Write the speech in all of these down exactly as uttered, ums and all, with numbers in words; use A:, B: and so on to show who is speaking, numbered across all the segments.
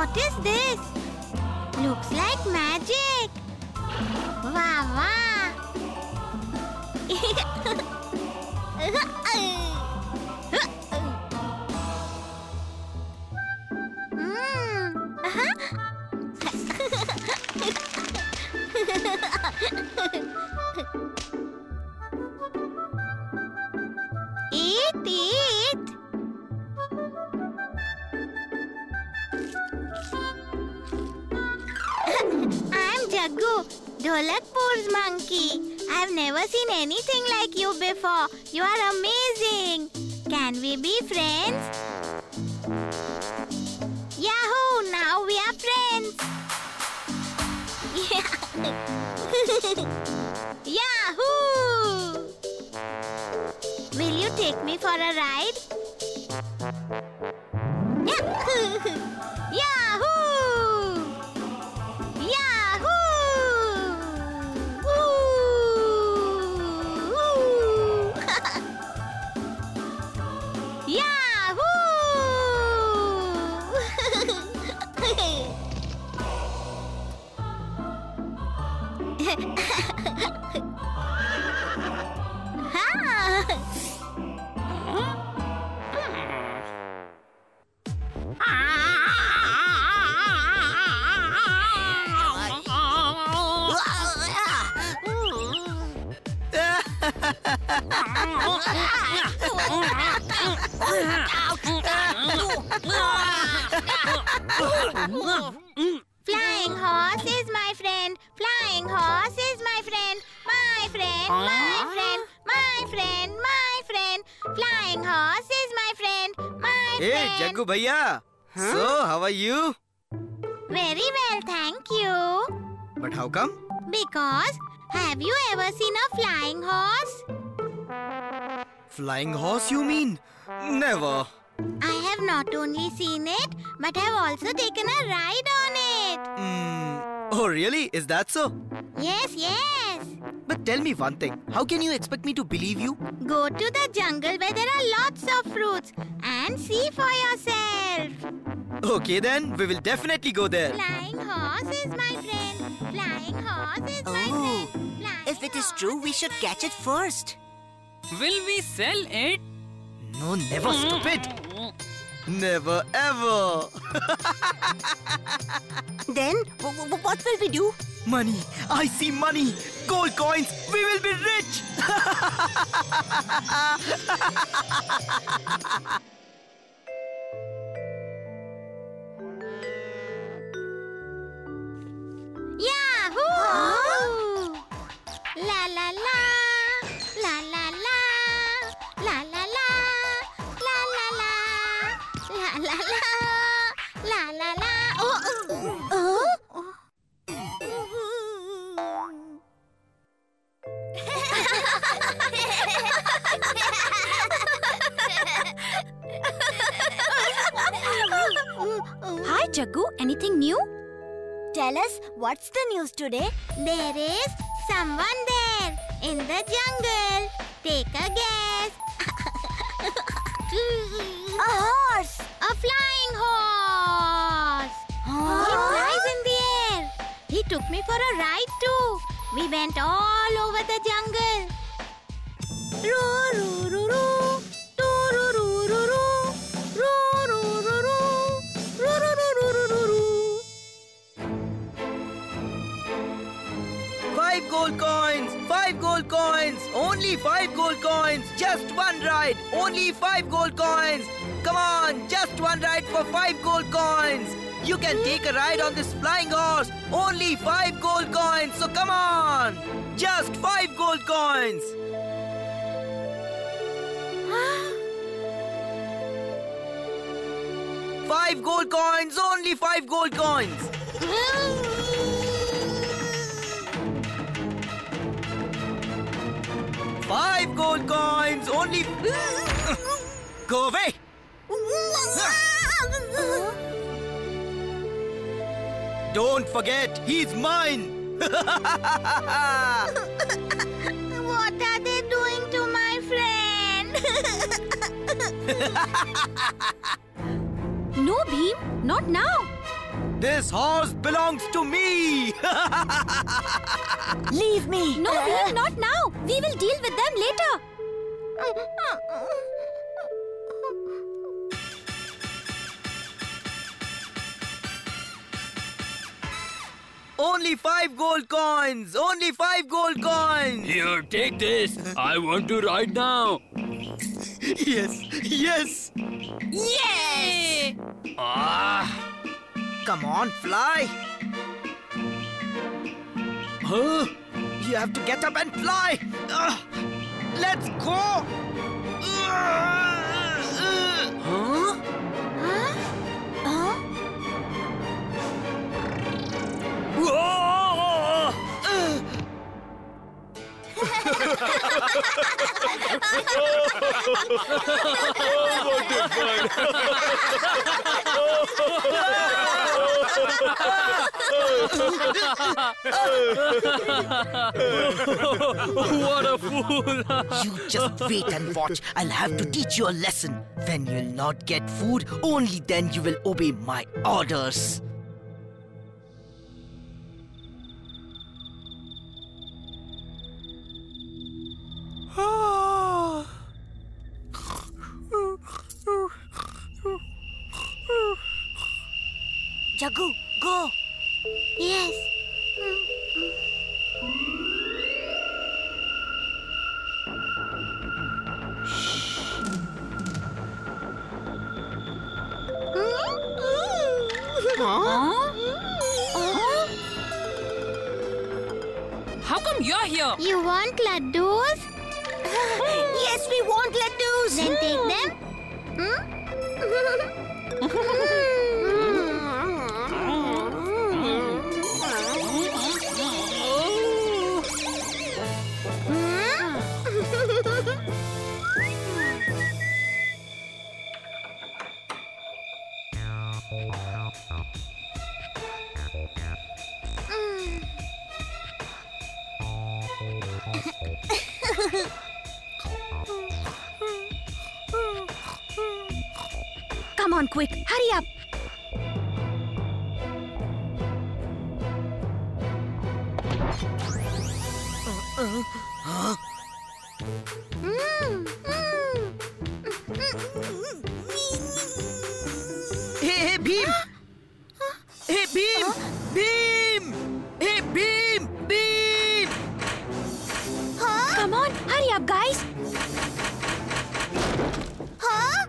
A: What is this? Looks like magic. Wow, wow. mm. Uh-huh. Eat, eat. I'm Jaggu, Dholakpur's monkey. I've never seen anything like you before. You are amazing. Can we be friends? Yahoo! Now we are friends. Yahoo! Will you take me for a ride? Yahoo! Yahoo! Yahoo! Flying horse is my friend. Flying horse is my friend. My friend, my friend, my friend, my friend. Flying horse is my friend. My friend.
B: Hey, Jaggu bhaiya. Huh? So, how are you?
A: Very well, thank you.
B: But how come?
A: Because, have you ever seen a flying horse?
B: Flying horse, you mean? Never.
A: I have not only seen it, but have also taken a ride on it.
B: Mm. Oh, really? Is that so?
A: Yes, yes.
B: But tell me one thing. How can you expect me to believe you?
A: Go to the jungle where there are lots of fruits and see for yourself.
B: Okay then, we will definitely go there.
A: Flying horse is my friend. Flying horse is my
C: Oh,
A: friend. Flying
C: if it is
A: horse
C: true, we should catch it first.
D: Will we sell it?
B: No, never, stupid. Never ever.
C: Then, w- w- what will we do?
B: Money. I see money. Gold coins. We will be rich.
A: Yahoo! La la la. La la la. La la la. La la la. La la la. La la la. Oh, oh. Oh.
E: Hi, Jaggu. Anything new?
A: Tell us, what's the news today? There is someone there in the jungle. Take a guess. A horse. A flying horse.
E: Huh?
A: He flies in the air. He took me for a ride too. We went all over the jungle. Roo, roo, roo, roo. Doo, roo, roo, roo, roo. Roo, roo, roo, roo. Roo, roo, roo, roo, roo, roo, roo.
B: Five gold coins. Five gold coins. Only five gold coins. Just one ride. Only five gold coins. Come on, just one ride for five gold coins. You can take a ride on this flying horse. Only five gold coins. So come on. Just five gold coins. Five gold coins. Only five gold coins. Five gold coins. Only... Go away. Don't forget, he's mine.
A: What are they doing to my friend?
E: No, Bheem. Not now.
B: This horse belongs to me.
C: Leave me.
E: No, Bheem, not now. We will deal with them later.
B: Only five gold coins. Only five gold coins.
D: Here, take this. I want to ride now.
B: Yes. Yes.
E: Yay!
D: Ah.
B: Come on, fly. Huh? You have to get up and fly. Ugh. Let's go.
D: Huh?
E: Huh? Huh?
D: Whoa! What a fool!
B: You just wait and watch. I'll have to teach you a lesson. When you'll not get food, only then you will obey my orders.
C: Jaggu, go.
A: Yes.
E: Huh?
D: How come you're here?
A: You want laddus?
C: Yes, we want laddus.
A: Then take them. Hmm?
E: Come on, quick. Hurry up.
B: Hey, hey, Bheem! Hey, Bheem! Bheem! Hey, Bheem! Bheem!
E: Come on, hurry up, guys.
C: Huh?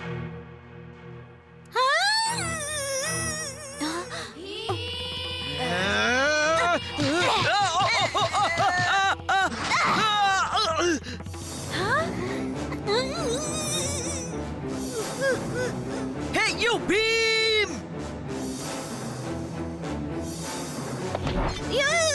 B: Hey, you, Bheem!
C: Yeah.